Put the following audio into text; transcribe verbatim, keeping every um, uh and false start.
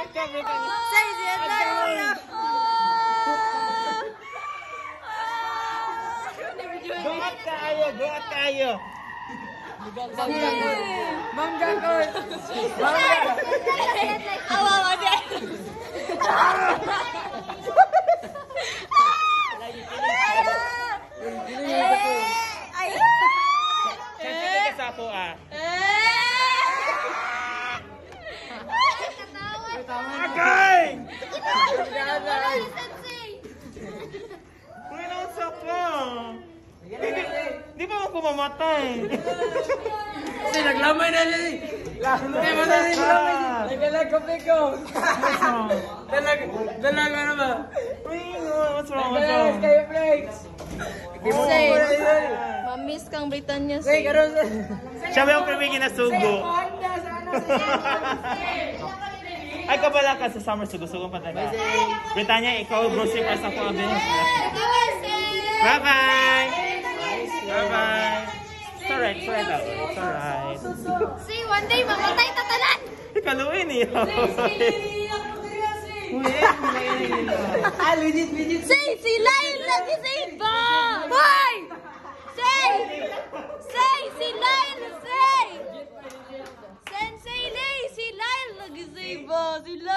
ka, Brittany. Say, siya na. Guat kayo, guat kayo. Ma'am Gangkot. Awa, awa, din. Ay. Siyempre ka sa ako ah. Okay! Uy, nasa ko. Di ba ako mamatay? Kasi naglamay na niya eh. Hindi mo na naglamay niya. Nagalag-kopiko. Dalag, dalag ano ba? Uy, what's wrong? What's Nagalag wrong? kayo flex. Say, mamiss kang Britannia. Say, karoon sa... Siya ba yung primigin na sugo? Ay, kabala ka sa summer sugo-sugo pa taga. Britannia, ikaw grocery para sa ako abin. Bye-bye! Bye-bye! It's alright, it's alright out. It's alright. See, one day, mamatay tatalan! Ikaluin niyo. Ah, legit, legit. Say, si Lyle lagi sa iba! Hoy! Say! Say, si Lyle, say! Sensei Lay, si Lyle lagi sa iba! Si Lyle!